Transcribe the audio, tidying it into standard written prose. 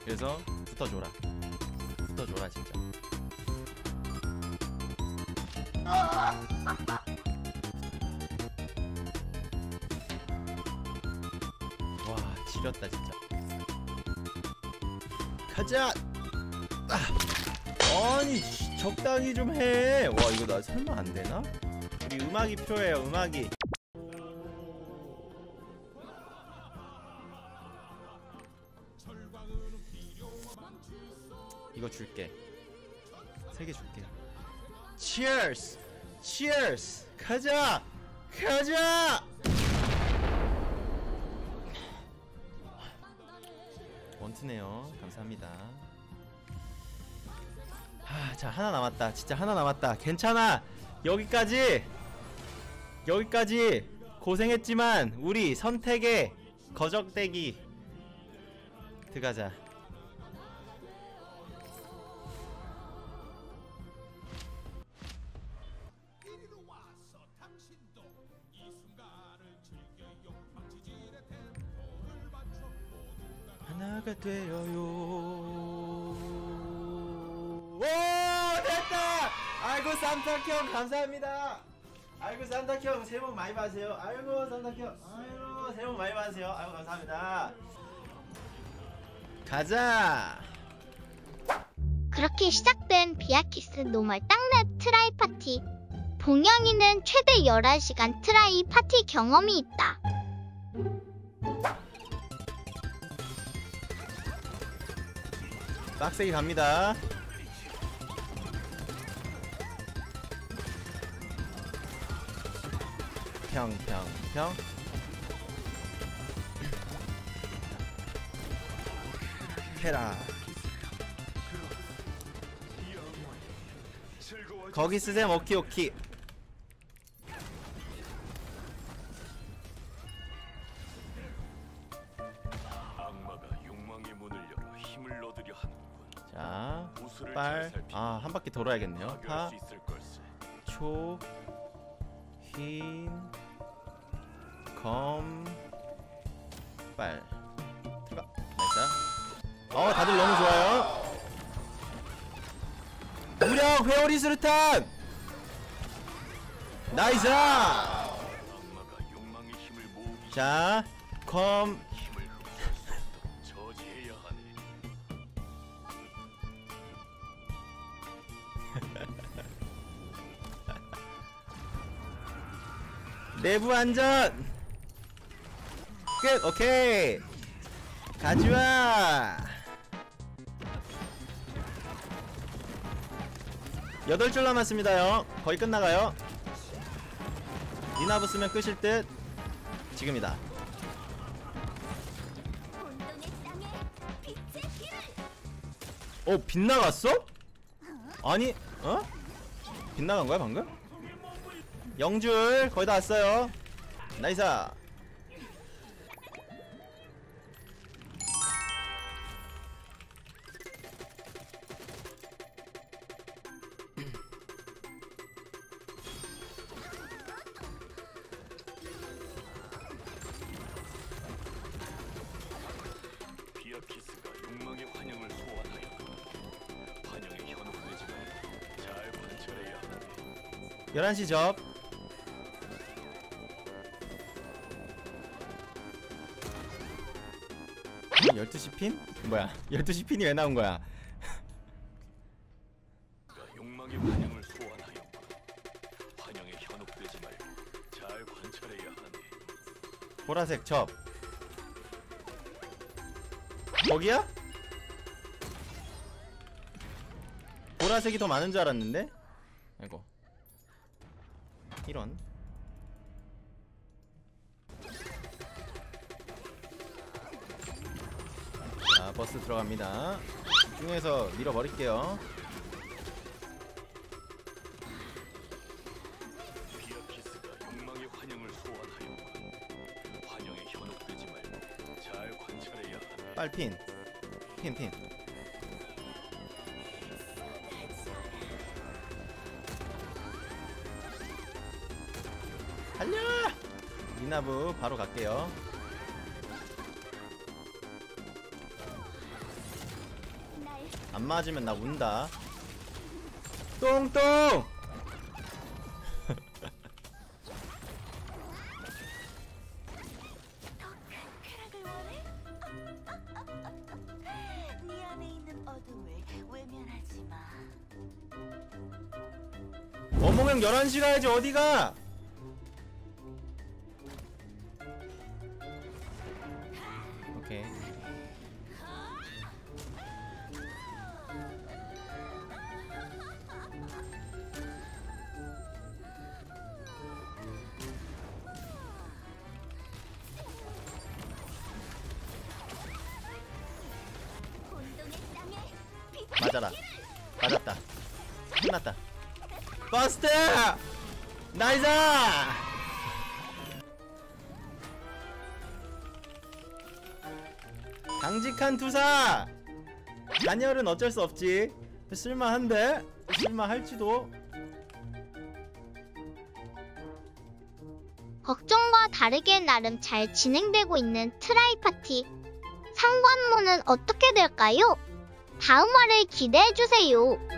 그래서 붙어줘라. 붙어줘라 진짜. 와 지렸다 진짜. 가자. 아니 적당히 좀 해. 와 이거 나 설마 안 되나? 우리 음악이 필요해요. 음악이. 이거 줄게. 3개 줄게. Cheers! Cheers! 가자! 가자! 원투네요. 감사합니다. 자 하나 남았다. 진짜 하나 남았다. 괜찮아. 여기까지 고생했지만 우리 선택의 거적대기 들어가자. 하나가 되어요. 오 됐다. 아이고 산타형 감사합니다. 아이고 산타형 새해 복 많이 받으세요. 아이고 산타형 아이고 새해 복 많이 받으세요. 아이고 감사합니다. 가자. 그렇게 시작된 비아키스 노멀 땅랩 트라이 파티. 봉영이는 최대 11시간 트라이 파티 경험이 있다. 빡세게 갑니다. 평평평. 캐라. 거기 쓰셈. 오키 오키. 자, 빨. 아, 한 바퀴 돌아야겠네요. 파, 초, 흰, 검, 빨. 들어가. 나이스. 다들 너무 좋아요. 무력 회오리 수류탄. 나이스. 자, 검. 내부 안전 끝. 오케이 가지마. 8줄 남았습니다요. 거의 끝나가요. 니나부 쓰면 끝일 듯. 지금이다. 빗나갔어? 아니 빗나간 거야 방금? 0줄 거의 다 왔어요. 나이스. 비아키스가 욕망의 환영을 소환하여 환영의 현혹되지만 잘 관찰해야 하네. 11시 접. 12시 핀? 뭐야 12시 핀이 왜 나온거야. 욕망의 환영을 소환하여 환영에 현혹되지 말고 잘 관찰해야 하네. 보라색 접. 거기야? 보라색이 더 많은 줄 알았는데? 아이고 이런. 자 버스 들어갑니다. 중에서 밀어버릴게요. 비아키스가 욕망의 환영을 소환하여 환영에 현혹되지 말고 잘 관찰해야 하네. 빨핀 핀. 달려! 미나부 바로 갈게요. 안 맞으면 나 운다. 똥똥! 쾌락을 원해? 네 안에 있는 어둠을 외면하지 마. 어몽형 11시 가야지. 어디가? 오케이. 혼동의 땅에 맞아라. 맞았다. 끝났다. 버스트! 나이스! 강직한 투사! 단열은 어쩔 수 없지. 쓸만한데? 쓸만할지도. 걱정과 다르게 나름 잘 진행되고 있는 트라이 파티. 상관문은 어떻게 될까요? 다음 화를 기대해주세요.